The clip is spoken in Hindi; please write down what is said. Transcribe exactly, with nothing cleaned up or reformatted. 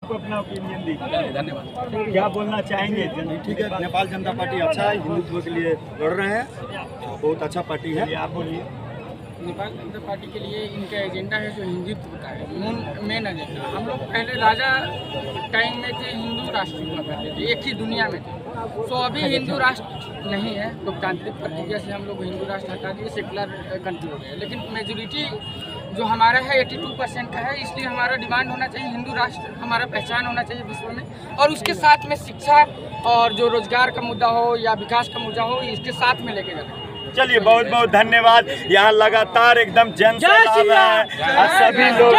आपको अपना ओपिनियन दीजिए। धन्यवाद। क्या बोलना चाहेंगे? ठीक है, नेपाल जनता पार्टी अच्छा है, हिंदुत्व के लिए लड़ रहे हैं, बहुत अच्छा पार्टी है। आप बोलिए। नेपाल जनता पार्टी के लिए इनका एजेंडा है जो हिंदुत्व का है, मेन एजेंडा। हम लोग पहले राजा टाइम में थे, हिंदू राष्ट्र हुआ करते थे, एक ही दुनिया में थे। तो अभी हिंदू राष्ट्र नहीं है, लोकतांत्रिक प्रक्रिया से हम लोग हिंदू राष्ट्र हटा दिए, सेकुलर कंट्री हो गया। लेकिन मेजोरिटी जो हमारा है बयासी परसेंट का है, इसलिए हमारा डिमांड होना चाहिए हिंदू राष्ट्र हमारा पहचान होना चाहिए विश्व में। और उसके साथ में शिक्षा और जो रोजगार का मुद्दा हो या विकास का मुद्दा हो, इसके साथ में लेके जाना। चलिए बहुत बहुत धन्यवाद। यहाँ लगातार एकदम जन सभा है, सभी लोग